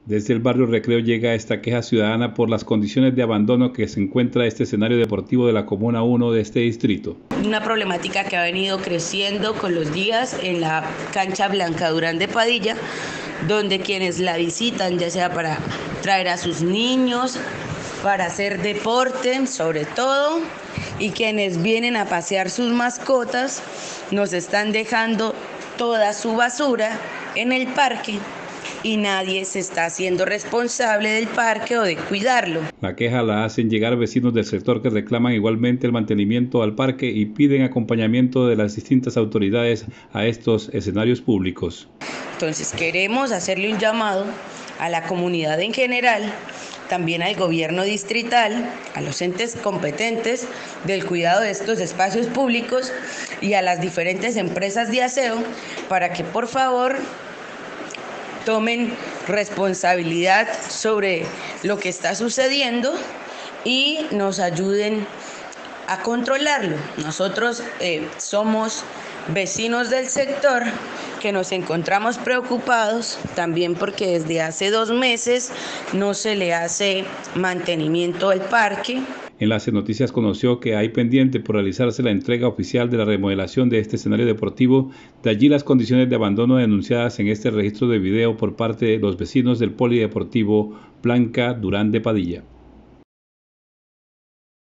Desde el barrio Recreo llega esta queja ciudadana por las condiciones de abandono que se encuentra este escenario deportivo de la Comuna 1 de este distrito. Una problemática que ha venido creciendo con los días en la cancha Blanca Durán de Padilla, donde quienes la visitan, ya sea para traer a sus niños, para hacer deporte sobre todo, y quienes vienen a pasear sus mascotas, nos están dejando toda su basura en el parque y nadie se está haciendo responsable del parque o de cuidarlo. La queja la hacen llegar vecinos del sector que reclaman igualmente el mantenimiento al parque y piden acompañamiento de las distintas autoridades a estos escenarios públicos. Entonces queremos hacerle un llamado a la comunidad en general, también al gobierno distrital, a los entes competentes del cuidado de estos espacios públicos y a las diferentes empresas de aseo para que por favor tomen responsabilidad sobre lo que está sucediendo y nos ayuden a controlarlo. Nosotros somos vecinos del sector que nos encontramos preocupados también porque desde hace 2 meses no se le hace mantenimiento al parque. Enlace Noticias conoció que hay pendiente por realizarse la entrega oficial de la remodelación de este escenario deportivo, de allí las condiciones de abandono denunciadas en este registro de video por parte de los vecinos del Polideportivo Blanca Durán de Padilla.